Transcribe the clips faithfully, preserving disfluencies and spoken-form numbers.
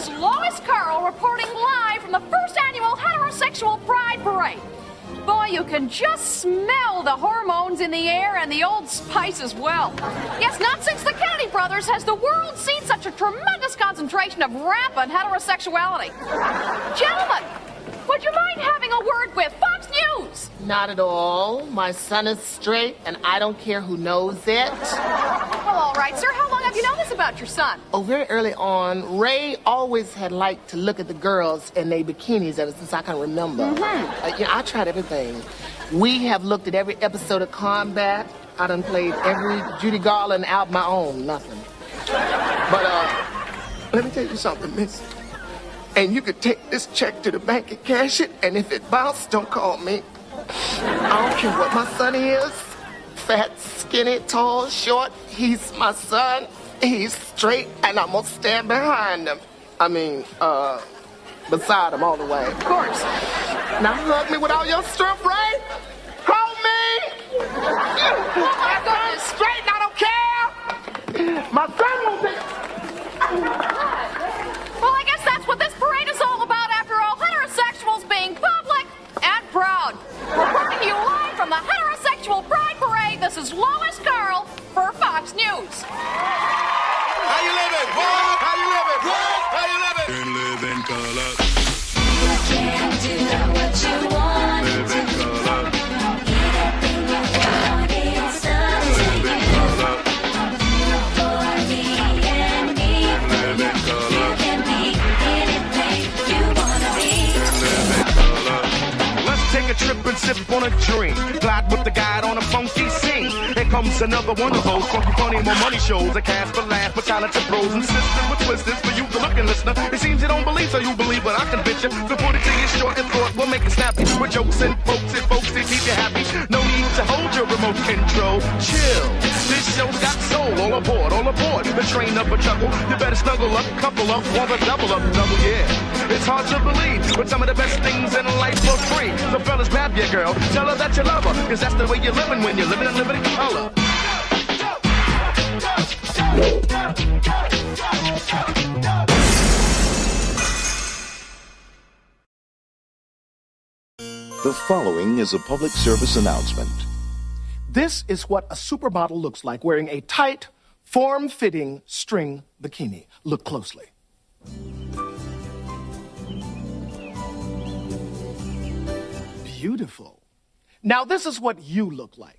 is Lois Carl reporting live from the first annual Heterosexual Pride Parade. Boy, you can just smell the hormones in the air and the old spice as well. Yes, not since the Kennedy brothers has the world seen such a tremendous concentration of rampant heterosexuality. Gentlemen, would you mind having a word with Fox News? Not at all. My son is straight, and I don't care who knows it. Well, all right, sir. How long have you known this about your son? Oh, very early on, Ray always had liked to look at the girls in their bikinis ever since I can remember. Mm-hmm. Uh, you know, I tried everything. We have looked at every episode of Combat. I done played every Judy Garland album I own. Nothing. But, uh, let me tell you something, miss. And you could take this check to the bank and cash it, and if it bounced, don't call me. I don't care what my son is. Fat, skinny, tall, short. He's my son. He's straight, and I'm gonna stand behind him. I mean, uh, beside him all the way. Of course. Now hug me with all your strength, right? Hold me! Oh, my goodness. Straight, and I don't care! My son won't be... Well, I guess that's what this parade is all about after all. Heterosexuals being public and proud. Reporting to you live from the Heterosexual Pride Parade, this is Lois Carl for Fox News. How you living? What? How you living? What? How you living? And live in color. You can do what you want Live in color. Anything you want, it's up to you. For me and me, Live in color. you can be anything you wanna be. Live in color. Let's take a trip and sip on a drink. Glide with the guide on a funky scene. Here comes another one of those funky, funny, more money shows. A cast for laugh with talented pros and sisters with twisters for you, the looking listener. It seems you don't believe, so you believe, but I can bitch you. So put it to you short and thought, we'll make it snappy. With jokes and folks and folks that keep you happy. No need to hold your remote control. Chill. This show's got soul. All aboard, all aboard. The train up a chuckle. You better snuggle up, couple up, want a double up, double, yeah. It's hard to believe, but some of the best things in life for free. So fellas, grab your girl, tell her that you love her, cause that's the way you're living when you're living and living in color. The following is a public service announcement. This is what a supermodel looks like wearing a tight, form-fitting string bikini. Look closely. Beautiful. Now this is what you look like.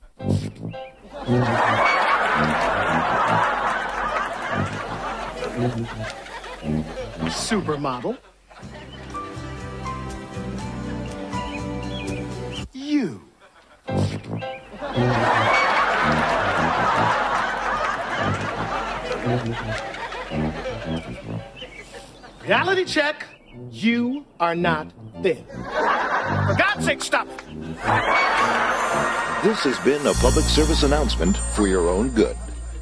Supermodel. You. Reality check. You are not thin. For God's sake, stop it. This has been a public service announcement for your own good.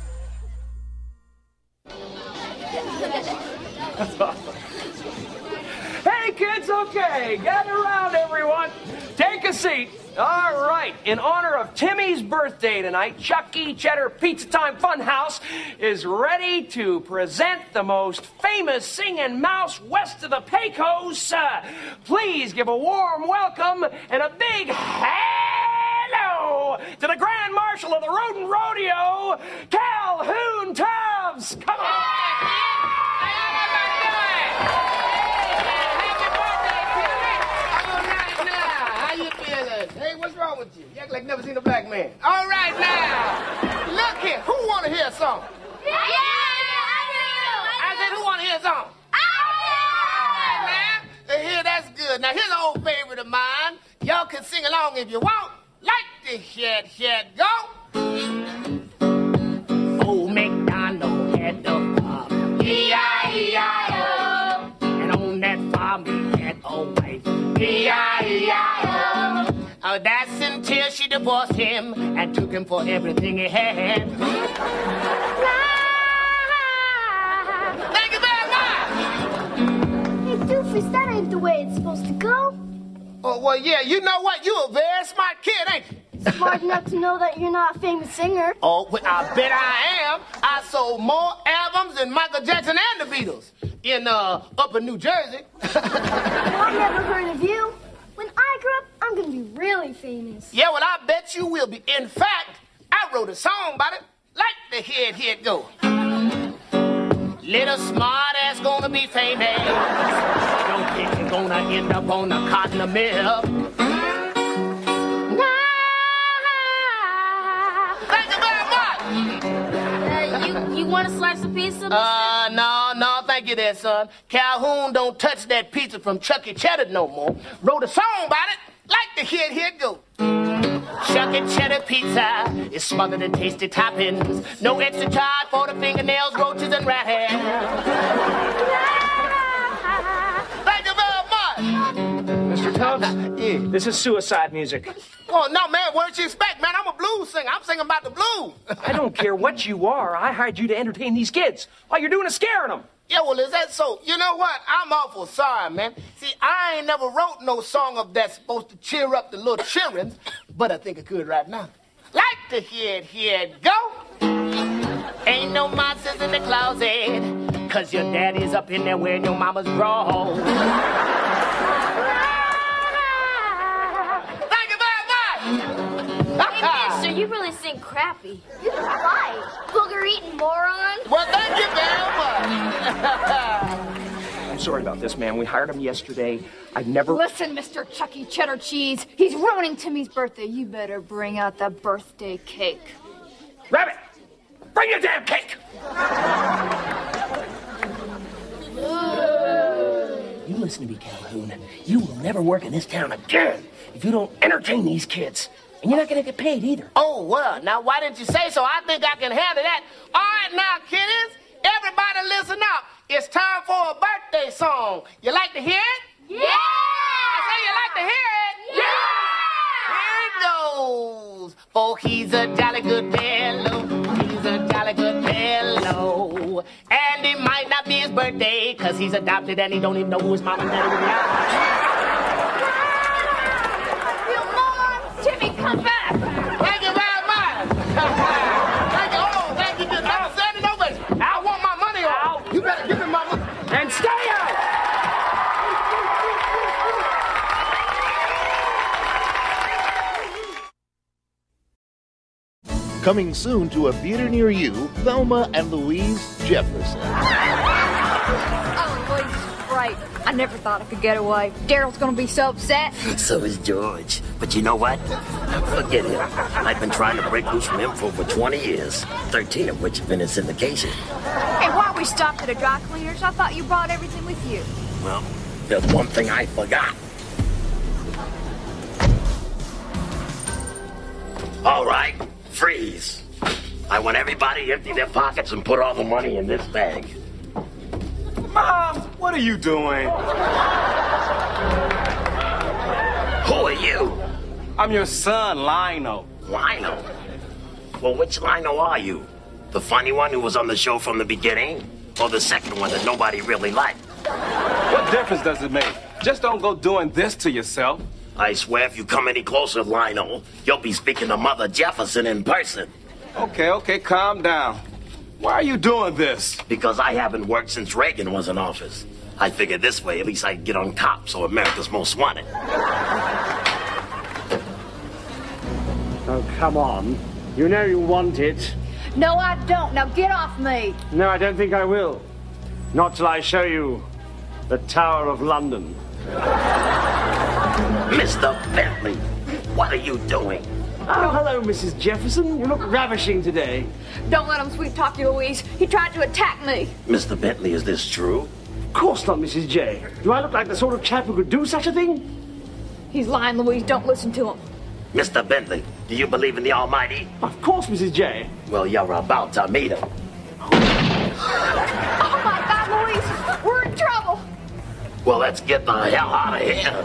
Hey, kids, okay. Gather around, everyone. Take a seat. All right. In honor of Timmy's birthday tonight, Chuck E. Cheddar Pizza Time Funhouse is ready to present the most famous singing mouse west of the Pecos. Uh, please give a warm welcome and a big hello to the Grand Marshal of the Rodent Rodeo, Calhoun Tubbs. Come on. Hey, what's wrong with you? You act like you never seen a black man. All right, now. Look here. Who want to hear a song? Yeah, I do. I said, who want to hear a song? I All right, now. Here, that's good. Now, here's an old favorite of mine. Y'all can sing along if you want. Like the shed, shed, go. Old MacDonald had the farm. E I E I O. And on that farm, he had a wife. E I E I O. Oh, that's until she divorced him and took him for everything he had. Thank you very much. Hey, Doofus, that ain't the way it's supposed to go. Oh, well, yeah, you know what? You're a very smart kid, ain't you? Smart enough to know that you're not a famous singer. Oh, well, I bet I am. I sold more albums than Michael Jackson and the Beatles. in uh, upper New Jersey. I never heard of you. When I grow up, I'm gonna be really famous. Yeah, well, I bet you will be. In fact, I wrote a song about it. Like the head, here it go. Little smart ass gonna be famous. Don't think you're gonna end up on the cotton mill. Thank you very much. Uh, you, you want a slice of pizza? Uh, no, no, thank you there, son. Calhoun don't touch that pizza from Chucky Cheddar no more. Wrote a song about it. Like the head, here it go. Chuck and cheddar pizza is smothered in tasty toppings. No extra charge for the fingernails, roaches, and rat hair. Thank you very much. Mister Tubbs, Yeah. this is suicide music. Oh, no, man, what did you expect, man? I'm a blues singer. I'm singing about the blues. I don't care what you are. I hired you to entertain these kids. All you're doing is scaring them. Yeah, well, is that so? You know what? I'm awful sorry, man. See, I ain't never wrote no song of that's supposed to cheer up the little children, but I think I could right now. Like to hear it, hear it go. Ain't no monsters in the closet, cause your daddy's up in there wearing your mama's drawers. Thank you very much. Hey, mister, you really sing crappy. You're right. Booger-eating moron. Well, thank you very much. I'm sorry about this, man. We hired him yesterday. I've never... Listen, Mister Chucky Cheddar Cheese, he's ruining Timmy's birthday. You better bring out the birthday cake. Rabbit! Bring your damn cake! You listen to me, Calhoun. You will never work in this town again if you don't entertain these kids. And you're not going to get paid either. Oh, well, now why didn't you say so? I think I can handle that. All right, now, kiddies, everybody listen up. It's time for a birthday song. You like to hear it? Yeah! I say you like to hear it? Yeah! Here it goes. For he's a jolly good fellow. He's a jolly good fellow. And it might not be his birthday, cause he's adopted and he don't even know who his mom and daddy really are. Timmy, come back! Thank you very much. Thank you. Oh, thank you. Just never said it over. I want my money out. You better give me my money. And stay out! Coming soon to a theater near you, Thelma and Louise Jefferson. Oh, Louise, right. I never thought I could get away. Daryl's gonna be so upset. So is George. But you know what? Forget him. I've been trying to break loose from him for over twenty years, thirteen of which have been in syndication. Hey, why we stopped at a dry cleaner's? I thought you brought everything with you. Well, there's one thing I forgot. All right, freeze. I want everybody to empty their pockets and put all the money in this bag. Mom, what are you doing? Who are you? I'm your son, Lionel. Lionel? Well, which Lionel are you? The funny one who was on the show from the beginning? Or the second one that nobody really liked? What difference does it make? Just don't go doing this to yourself. I swear if you come any closer, Lionel, you'll be speaking to Mother Jefferson in person. Okay, okay, calm down. Why are you doing this? Because I haven't worked since Reagan was in office. I figured this way, at least I can get on top, so America's Most Wanted. Oh, come on. You know you want it. No, I don't. Now get off me. No, I don't think I will. Not till I show you the Tower of London. Mister Bentley, what are you doing? Oh, hello, Missus Jefferson. You look ravishing today. Don't let him sweet talk you, Louise. He tried to attack me. Mister Bentley, is this true? Of course not, Missus J. Do I look like the sort of chap who could do such a thing? He's lying, Louise. Don't listen to him. Mister Bentley, do you believe in the Almighty? Of course, Missus J. Well, you're about to meet him. Oh, my God, Louise. We're in trouble. Well, let's get the hell out of here.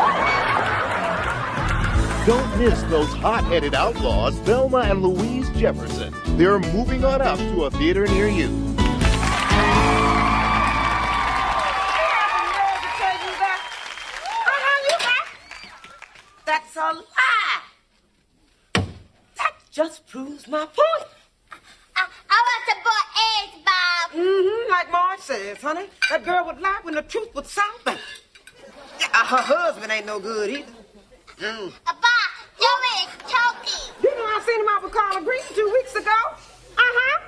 Don't miss those hot-headed outlaws, Thelma and Louise Jefferson. They're moving on up to a theater near you. That's a lie. That just proves my point. I, I want some more eggs, Bob. Mm-hmm, like Marge says, honey. That girl would lie when the truth would sound better. Yeah, uh, her husband ain't no good either. Mm. Papa, Joey is choking. You know I seen him out with Carla Green two weeks ago? Uh-huh.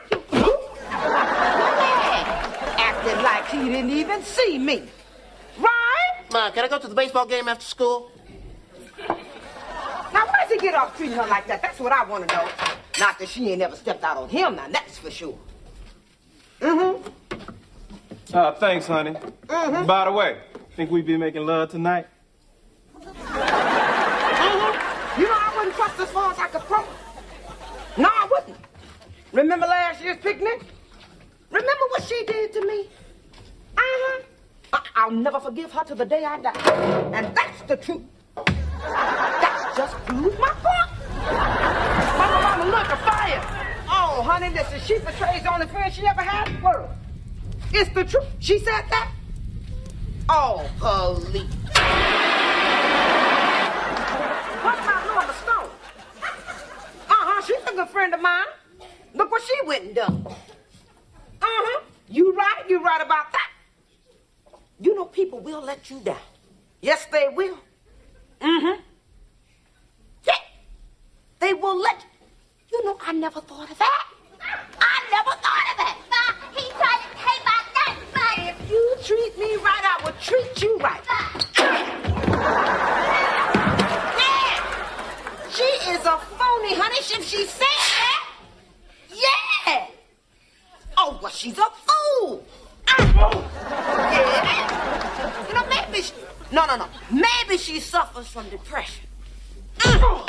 Acting like he didn't even see me. Right? Ma, can I go to the baseball game after school? Now, why does he get off treating her like that? That's what I want to know. Not that she ain't never stepped out on him, now that's for sure. Mm-hmm. Uh, thanks, honey. Mm-hmm. By the way, think we be making love tonight? Mm-hmm. You know, I wouldn't trust as far as I could throw. No, I wouldn't. Remember last year's picnic? Remember what she did to me? Uh-huh. I- I'll never forgive her to the day I die. And that's the truth. That just proves my point. Mama, mama, look, a fire. Oh, honey, listen, she betrays the only friend she ever had in the world. It's the truth. She said that. Oh, police. What about Norma Stone? Uh-huh, she's a good friend of mine. Look what she went and done. Uh-huh. You right, you right about that. You know people will let you down. Yes, they will. Mm-hmm. Yeah. They will let you. You know, I never thought of that. I never thought of that. Ma, he tried to take my nuts, but... If you treat me right, I will treat you right. Yeah. She is a phony, honey. If she said that, yeah. Oh, well, she's a fool. Uh, yeah. You know, maybe she... No, no, no. Maybe she suffers from depression. Mm.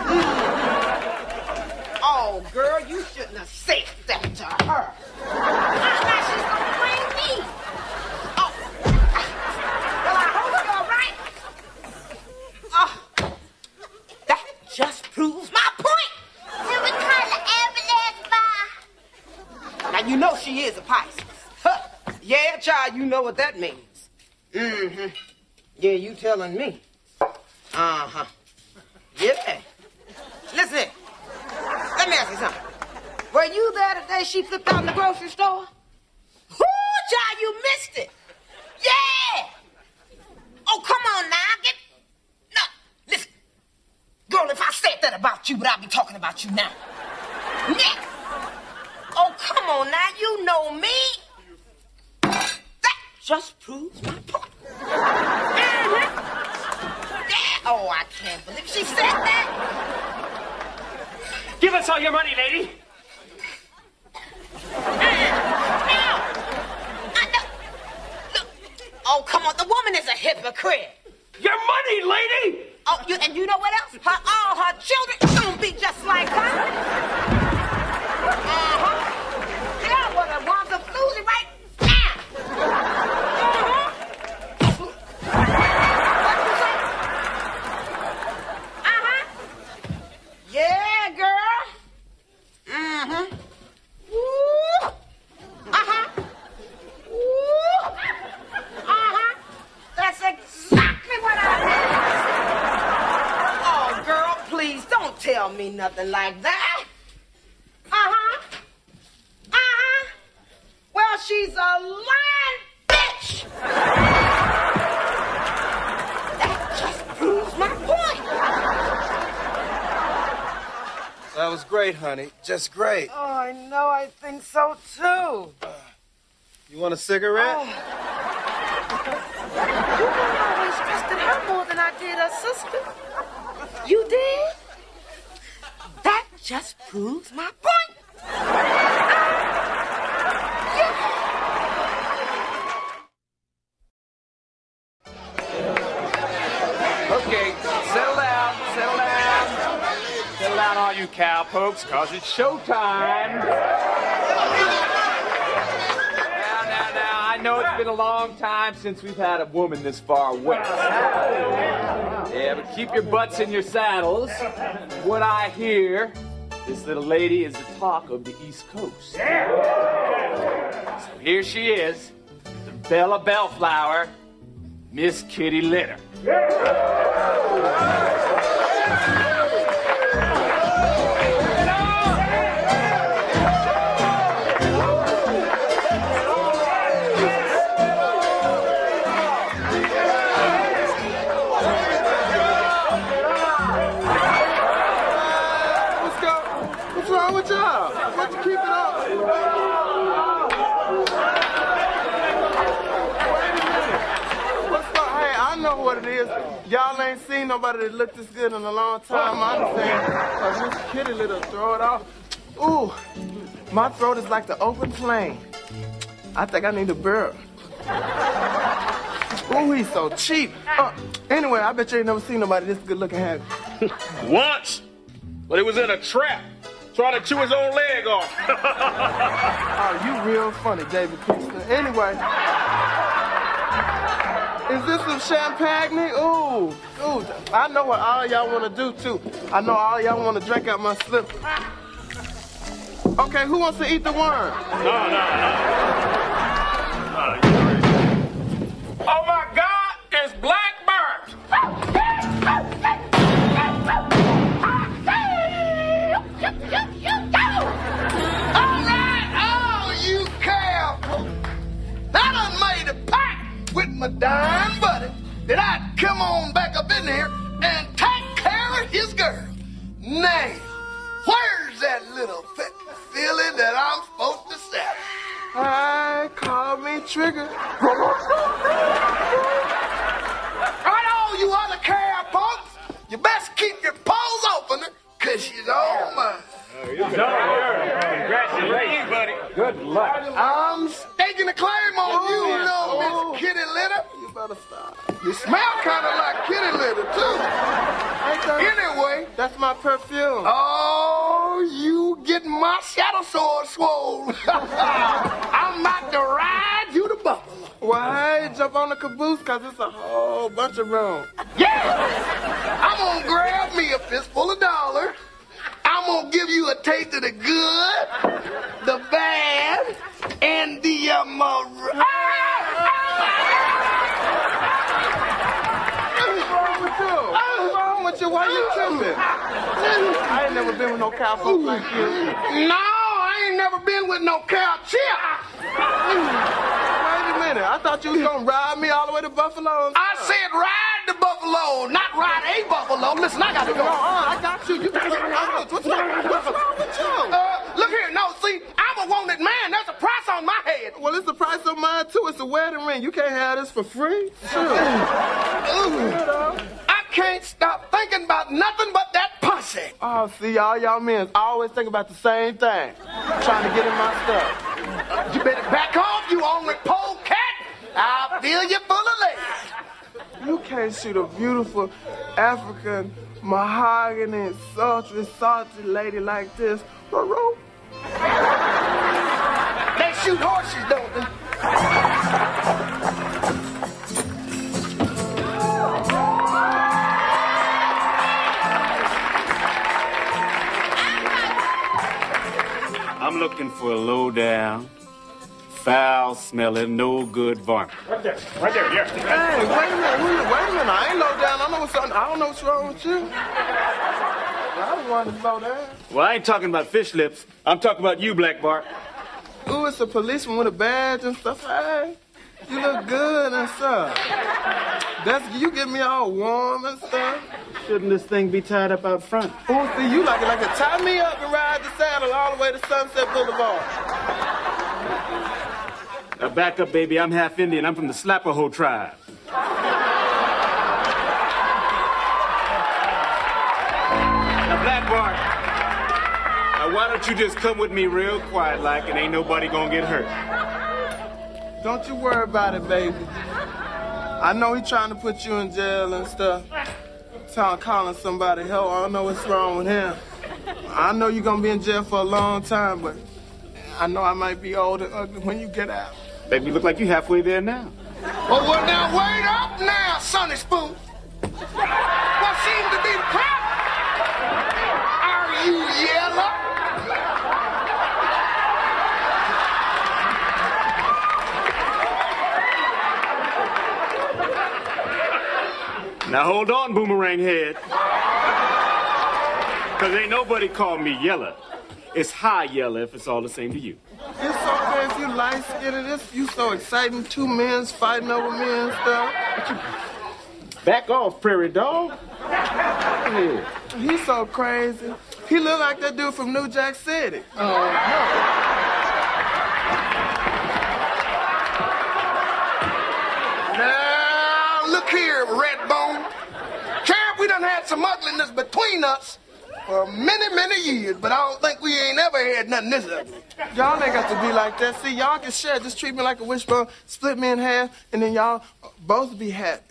Oh, girl, you shouldn't have said that to her. Now she's gonna blame me. Oh. Well, I hope it's all right. Oh. That just proves my point. Should we call the ambulance, Ma? Now, you know she is a Pisces. Huh. Yeah, child, you know what that means. Mm-hmm. Yeah, you telling me. Uh-huh. Yeah. Listen, let me ask you something. Were you there the day she flipped out in the grocery store? Whoo, child, you missed it. Yeah. Oh, come on now. Get... No, listen. Girl, if I said that about you, would I be talking about you now? Yeah. Oh, come on now. You know me. That just proves my point. Mm-hmm. Yeah. Oh, I can't believe she said that. Give us all your money, lady. Oh, come on. The woman is a hypocrite. Your money, lady! Oh, you, and you know what else? Her, all her children gonna be just like her. Uh-huh. Yeah, what a wants of floozy right now. Uh-huh. What you say? Uh-huh. Yeah, girl. Mm-hmm. Woo. Uh-huh. Woo. Uh-huh. That's exactly what I did. Oh, girl, please don't tell me nothing like that. Uh-huh. Uh-huh. Well, she's a lying bitch. That just proves my point. That was great, honey. Just great. Oh, I know. I think so, too. You want a cigarette? Oh. You always trusted her more than I did her sister. You did? That just proves my point. Okay, settle down, settle down. Settle down, all you cowpokes, cause it's showtime. Now, now, now, I know it's been a long time since we've had a woman this far west. Yeah, but keep your butts in your saddles. What I hear, this little lady is the talk of the East Coast. So here she is, the Bella Bellflower, Miss Kitty Litter. what it is? Y'all ain't seen nobody that looked this good in a long time. I understand. Cause this kitty little throw it off. Ooh, my throat is like the open flame. I think I need a burp. Ooh, he's so cheap. Uh, anyway, I bet you ain't never seen nobody this good looking happy. Once, but it was in a trap, trying to chew his own leg off. Oh, you real funny, David Pixton. Anyway, is this some champagne? Ooh, ooh, I know what all y'all want to do, too. I know all y'all want to drink out my slipper. Okay, who wants to eat the worm? No, no, no. Oh, my God, it's Blackbird. All right, oh, you careful. I done made a pact with my dying buddy that I'd come on back up in here and take care of his girl. Now, where's that little fit feeling that I'm supposed to sell? Hi, call me Trigger. Right, all you other care folks, you best keep your paws open, cause she's all mine. Congratulations, buddy. Good luck. I'm staking a claim on you, little Miss Kitty Litter. You better stop. You smell kind of like kitty litter, too. Anyway, that's my perfume. Oh, you getting my shadow sword swole. I'm about to ride you to Buffalo. Why jump on the caboose? Cause it's a whole bunch of room. Yeah! I'm gonna grab me a fistful of dollars. I'm gonna give you a taste of the good, the bad, and the um. Uh, What's wrong with you? Why you tripping? I ain't never been with no cowfolk like you. No, I ain't never been with no cow chip. Wait a minute. I thought you was gonna ride me all the way to Buffalo. I said ride the buffalo, not ride a buffalo. Listen, I gotta go. Uh, I got you. You got what's, what's, what's wrong with you? Uh, look here. No, see, I'm a wanted man. There's a price on my head. Well, it's the price on mine too. It's a wedding ring. You can't have this for free. Sure. I can't stop thinking about nothing but that pussy. Oh, see, all y'all men always think about the same thing. Trying to get in my stuff. You better back off, you ornery polecat. I'll fill you full of lead. You can't shoot a beautiful African, mahogany, sultry, salty lady like this. They shoot horses, don't they? I'm looking for a low-down, foul-smelling, no-good varmint. Right there, right there, yeah. Hey, wait a minute, wait a minute, wait a minute. I ain't low down. I know what's on. I don't know what's wrong with you. I don't want to slow down. Well, I ain't talking about fish lips. I'm talking about you, Black Bart. Ooh, it's a policeman with a badge and stuff. Hey, you look good and stuff. That's you get me all warm and stuff. Shouldn't this thing be tied up out front? Ooh, see, you like it like it. Tie me up and ride the saddle all the way to Sunset Boulevard. Now back up, baby. I'm half Indian. I'm from the Slapaho tribe. Now, Black Bart, now why don't you just come with me real quiet like and ain't nobody gonna get hurt? Don't you worry about it, baby. I know he trying to put you in jail and stuff. Trying calling somebody help. I don't know what's wrong with him. I know you're gonna be in jail for a long time, but I know I might be old and ugly when you get out. Baby, you look like you halfway there now. Well, well, now wait up now, Sonny Spoon. What seems to be the problem? Are you yellow? Now hold on, boomerang head. Cause ain't nobody called me Yella. It's high Yella if it's all the same to you. It's so bad if you light skinned. This you so exciting. Two men's fighting over me and stuff. Back off, prairie dog. Yeah. He's so crazy. He look like that dude from New Jack City. Oh, no. Now, look here, Red some ugliness between us for many, many years, but I don't think we ain't ever had nothing this ugly. Y'all ain't got to be like that. See, y'all can share. Just treat me like a wishbone, split me in half, and then y'all both be happy.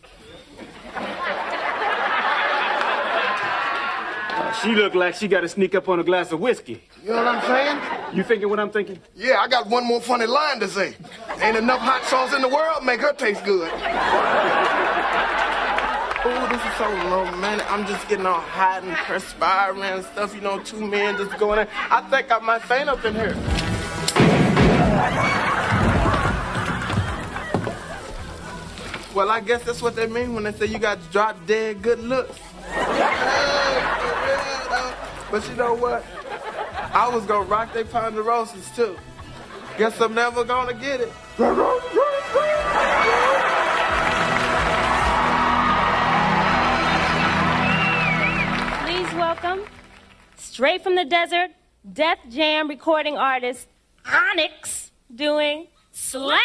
Uh, she look like she got to sneak up on a glass of whiskey. You know what I'm saying? You thinking what I'm thinking? Yeah, I got one more funny line to say. Ain't enough hot sauce in the world make her taste good. Oh, this is so romantic. I'm just getting all hot and perspiring and stuff. You know, two men just going in. I think I might faint up in here. Well, I guess that's what they mean when they say you got drop dead good looks. But you know what? I was gonna rock they ponderosas too. Guess I'm never gonna get it. Please welcome, straight from the desert, Def Jam recording artist Onyx doing Slam.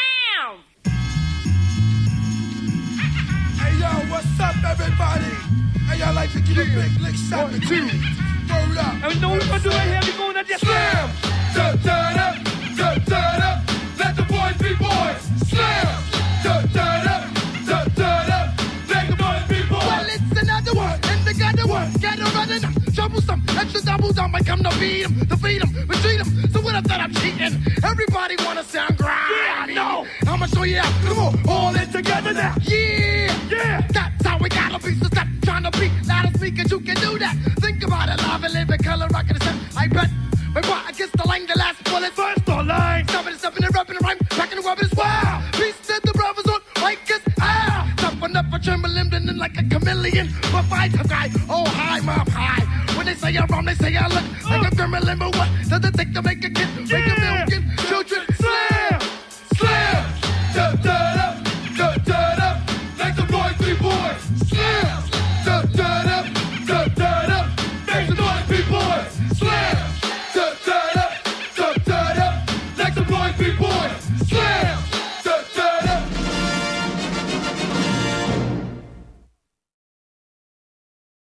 Hey yo, what's up, everybody? Hey, y'all like to get a big lick shot with two. Word up. I know what we're gonna do right here. We're going to just slam. Da da da da da da. Let the boys be boys. Slam. Da da da da da da. Let the boys be boys. Well, it's another one, and the other one. Get a running up, troublesome, extra doubles. I might come to beat 'em, to feed 'em, retreat 'em. So what if that I'm cheating? Everybody wanna sound grimy. Yeah, no. I'ma show you out. Come on, all in together now. Yeah, yeah. That's how we gotta be. So stop trying to be loud as speakers. You can do that. Think about it, live and live in color, rockin' the set. I bet. But what against the line, the last bullet. First online. Stopping and stepping and rapping and rhyme. Packing and rubbing as well. Peace to the brothers on Micah's. Ah, toughen up a trembling and like a chameleon. But fight a guy. Oh, high, mom, high. When they say I'm wrong, they say I look like a gremlin. But what does it take to make a